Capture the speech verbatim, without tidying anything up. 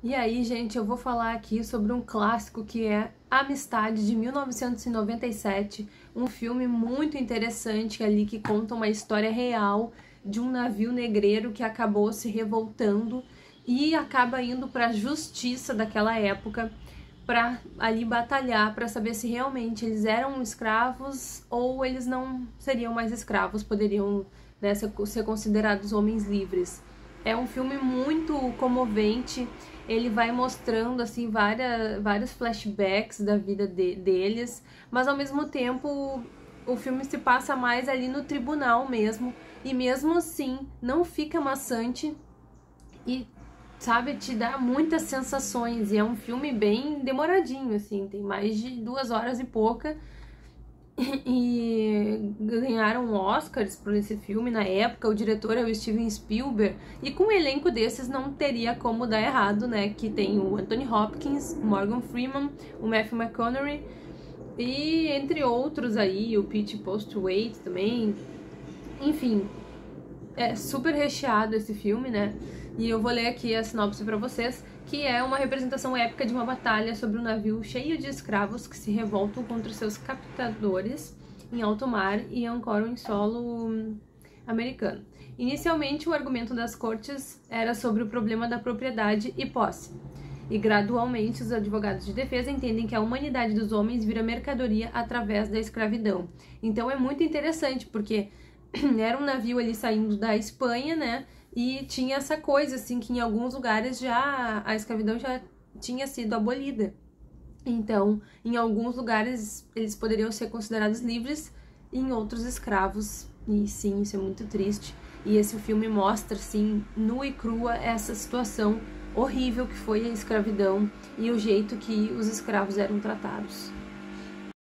E aí, gente, eu vou falar aqui sobre um clássico que é Amistade, de mil novecentos e noventa e sete, um filme muito interessante ali que conta uma história real de um navio negreiro que acabou se revoltando e acaba indo para a justiça daquela época para ali batalhar para saber se realmente eles eram escravos ou eles não seriam mais escravos, poderiam, né, ser, ser considerados homens livres. É um filme muito comovente, ele vai mostrando assim várias, vários flashbacks da vida de, deles, mas ao mesmo tempo o filme se passa mais ali no tribunal mesmo, e mesmo assim não fica maçante e, sabe, te dá muitas sensações, e é um filme bem demoradinho, assim, tem mais de duas horas e pouca, e ganharam Oscars por esse filme na época. O diretor é o Steven Spielberg, e com um elenco desses não teria como dar errado, né? Que tem o Anthony Hopkins, o Morgan Freeman, o Matthew McConaughey e entre outros aí, o Pete Postlethwaite também. Enfim, é super recheado esse filme, né? E eu vou ler aqui a sinopse pra vocês, que é uma representação épica de uma batalha sobre um navio cheio de escravos que se revoltam contra seus captadores em alto mar e ancoram em solo americano. Inicialmente, o argumento das cortes era sobre o problema da propriedade e posse, e gradualmente os advogados de defesa entendem que a humanidade dos homens vira mercadoria através da escravidão. Então é muito interessante, porque era um navio ali saindo da Espanha, né? E tinha essa coisa, assim, que em alguns lugares já a escravidão já tinha sido abolida. Então, em alguns lugares eles poderiam ser considerados livres, e em outros escravos. E sim, isso é muito triste. E esse filme mostra, assim, nua e crua, essa situação horrível que foi a escravidão e o jeito que os escravos eram tratados.